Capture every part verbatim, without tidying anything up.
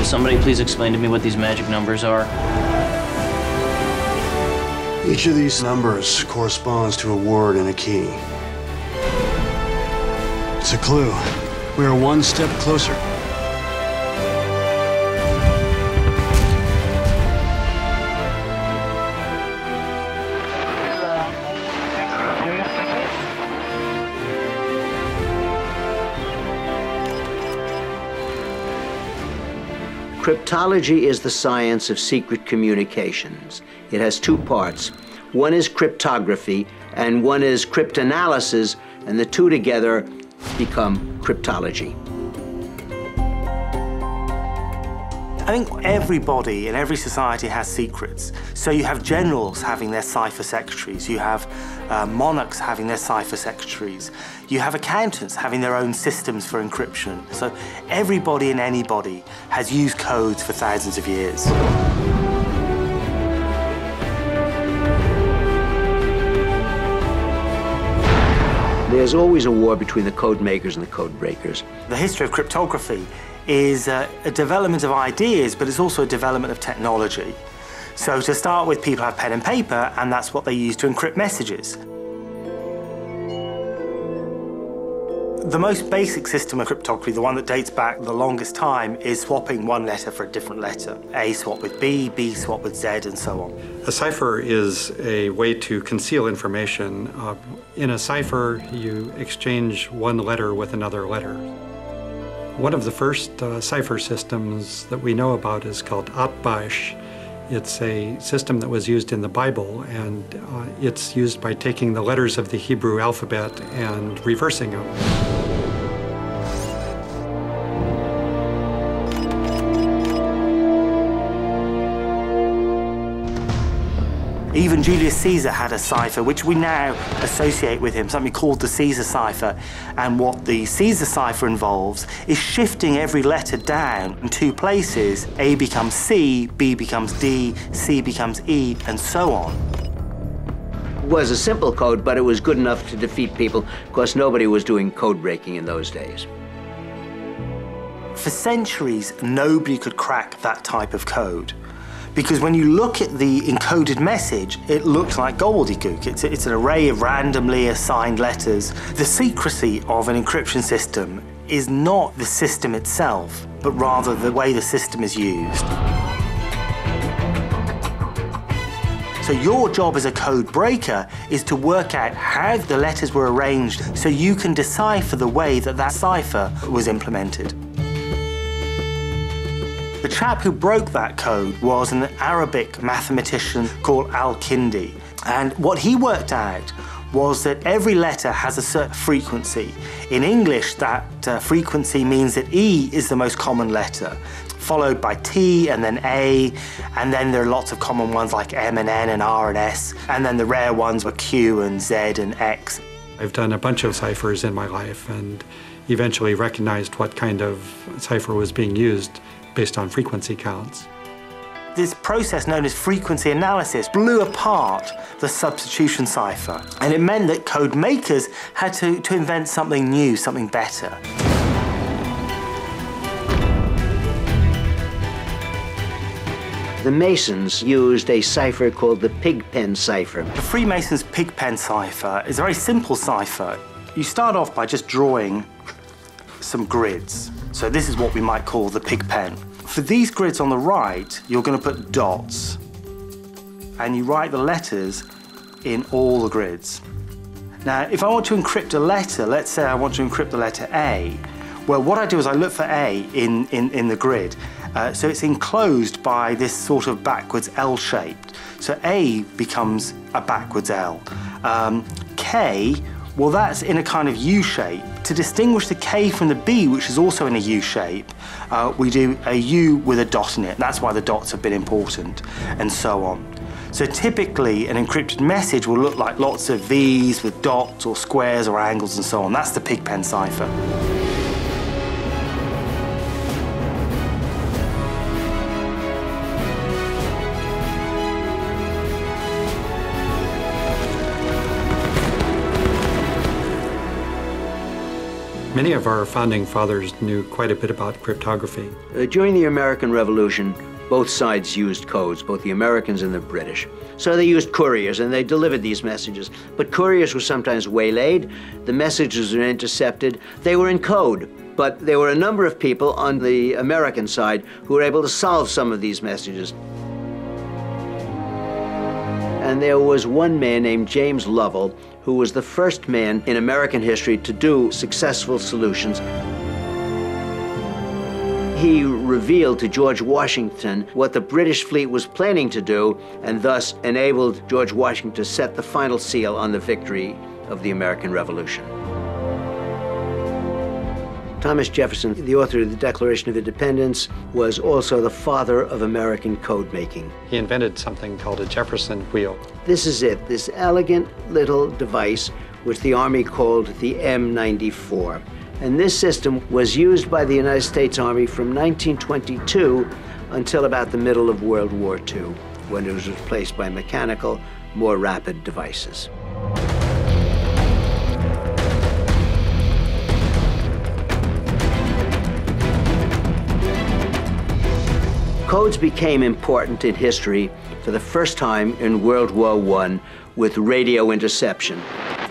somebody please explain to me what these magic numbers are? Each of these numbers corresponds to a word and a key. It's a clue. We are one step closer. Cryptology is the science of secret communications. It has two parts. One is cryptography, and one is cryptanalysis, and the two together become cryptology. I think everybody in every society has secrets. So you have generals having their cipher secretaries, you have uh, monarchs having their cipher secretaries, you have accountants having their own systems for encryption. So everybody and anybody has used codes for thousands of years. There's always a war between the Codemakers and the Codebreakers. The history of cryptography is uh, a development of ideas, but it's also a development of technology. So to start with, people have pen and paper, and that's what they use to encrypt messages. The most basic system of cryptography, the one that dates back the longest time, is swapping one letter for a different letter. A swap with B, B swap with Z, and so on. A cipher is a way to conceal information. Uh, in a cipher, you exchange one letter with another letter. One of the first uh, cipher systems that we know about is called Atbash. It's a system that was used in the Bible, and uh, it's used by taking the letters of the Hebrew alphabet and reversing them. Even Julius Caesar had a cipher, which we now associate with him, something called the Caesar cipher. And what the Caesar cipher involves is shifting every letter down in two places. A becomes C, B becomes D, C becomes E, and so on. It was a simple code, but it was good enough to defeat people. Of course, nobody was doing code breaking in those days. For centuries, nobody could crack that type of code. Because when you look at the encoded message, it looks like gobbledygook. It's, it's an array of randomly assigned letters. The secrecy of an encryption system is not the system itself, but rather the way the system is used. So your job as a code breaker is to work out how the letters were arranged so you can decipher the way that that cipher was implemented. The chap who broke that code was an Arabic mathematician called Al-Kindi. And what he worked out was that every letter has a certain frequency. In English, that uh, frequency means that E is the most common letter, followed by T and then A, and then there are lots of common ones like M and N and R and S, and then the rare ones were Q and Z and X. I've done a bunch of ciphers in my life and eventually recognized what kind of cipher was being used based on frequency counts. This process known as frequency analysis blew apart the substitution cipher, and it meant that code makers had to, to invent something new, something better. The Masons used a cipher called the Pigpen cipher. The Freemasons' Pigpen cipher is a very simple cipher. You start off by just drawing some grids. So this is what we might call the Pigpen. For these grids on the right, you're going to put dots, and you write the letters in all the grids. Now, if I want to encrypt a letter, let's say I want to encrypt the letter A, well, what I do is I look for A in, in, in the grid. Uh, so it's enclosed by this sort of backwards L shape. So A becomes a backwards L. Um, K, well, that's in a kind of U shape. To distinguish the K from the B, which is also in a U shape, uh, we do a U with a dot in it. That's why the dots have been important, and so on. So typically, an encrypted message will look like lots of V's with dots or squares or angles and so on. That's the Pigpen cipher. Many of our founding fathers knew quite a bit about cryptography. Uh, during the American Revolution, both sides used codes, both the Americans and the British. So they used couriers, and they delivered these messages. But couriers were sometimes waylaid, the messages were intercepted, they were in code. But there were a number of people on the American side who were able to solve some of these messages. And there was one man named James Lovell, who was the first man in American history to do successful solutions. He revealed to George Washington what the British fleet was planning to do, and thus enabled George Washington to set the final seal on the victory of the American Revolution. Thomas Jefferson, the author of the Declaration of Independence, was also the father of American code making. He invented something called a Jefferson wheel. This is it, this elegant little device which the Army called the M ninety-four. And this system was used by the United States Army from nineteen twenty-two until about the middle of World War Two, when it was replaced by mechanical, more rapid devices. Codes became important in history for the first time in World War One with radio interception.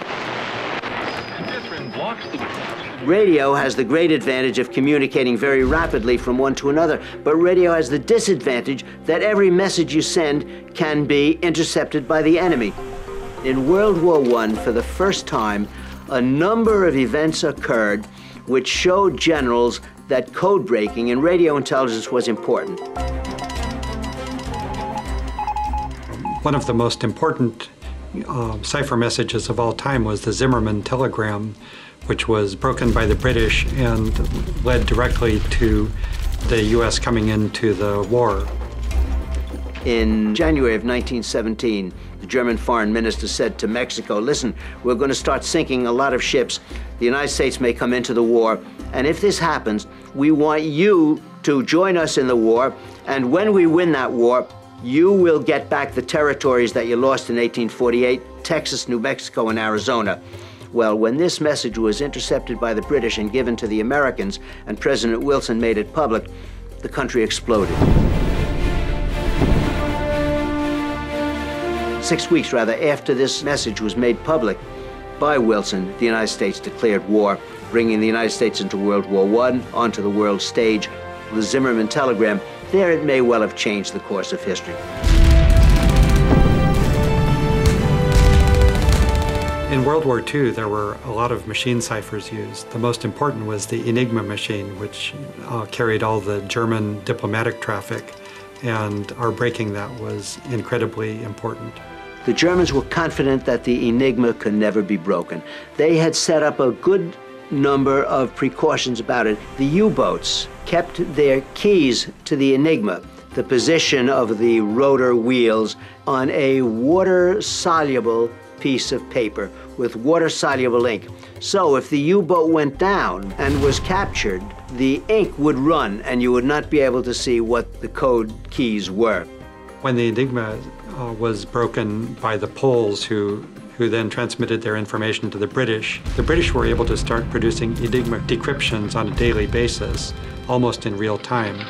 Radio has the great advantage of communicating very rapidly from one to another, but radio has the disadvantage that every message you send can be intercepted by the enemy. In World War One, for the first time, a number of events occurred which showed generals that code breaking and radio intelligence was important. One of the most important uh, cipher messages of all time was the Zimmerman telegram, which was broken by the British and led directly to the U S coming into the war. In January of nineteen seventeen, the German foreign minister said to Mexico, listen, we're going to start sinking a lot of ships. The United States may come into the war, and if this happens, we want you to join us in the war, and when we win that war, you will get back the territories that you lost in eighteen forty-eight, Texas, New Mexico, and Arizona. Well, when this message was intercepted by the British and given to the Americans, and President Wilson made it public, the country exploded. Six weeks, rather, after this message was made public by Wilson, the United States declared war, bringing the United States into World War One, onto the world stage. The Zimmerman telegram, there it may well have changed the course of history. In World War Two, there were a lot of machine ciphers used. The most important was the Enigma machine, which uh, carried all the German diplomatic traffic, and our breaking that was incredibly important. The Germans were confident that the Enigma could never be broken. They had set up a good number of precautions about it. The U-boats kept their keys to the Enigma, the position of the rotor wheels, on a water-soluble piece of paper with water-soluble ink. So if the U-boat went down and was captured, the ink would run and you would not be able to see what the code keys were. When the Enigma uh, was broken by the Poles, who, who then transmitted their information to the British, the British were able to start producing Enigma decryptions on a daily basis, almost in real time.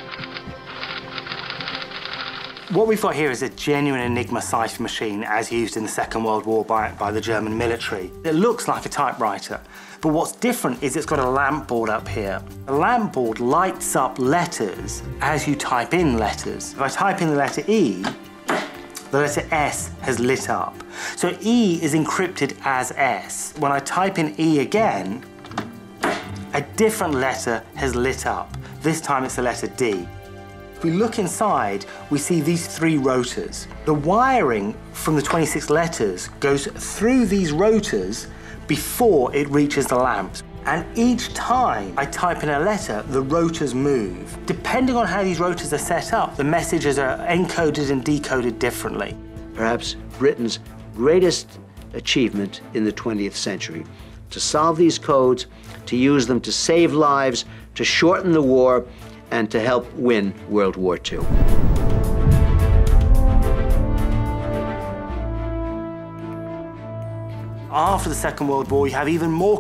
What we've got here is a genuine Enigma cipher machine as used in the Second World War by, by the German military. It looks like a typewriter, but what's different is it's got a lamp board up here. The lamp board lights up letters as you type in letters. If I type in the letter E, the letter S has lit up. So E is encrypted as S. When I type in E again, a different letter has lit up. This time it's the letter D. If we look inside, we see these three rotors. The wiring from the twenty-six letters goes through these rotors before it reaches the lamps. And each time I type in a letter, the rotors move. Depending on how these rotors are set up, the messages are encoded and decoded differently. Perhaps Britain's greatest achievement in the twentieth century, to solve these codes, to use them to save lives, to shorten the war, and to help win World War Two. After the Second World War, you have even more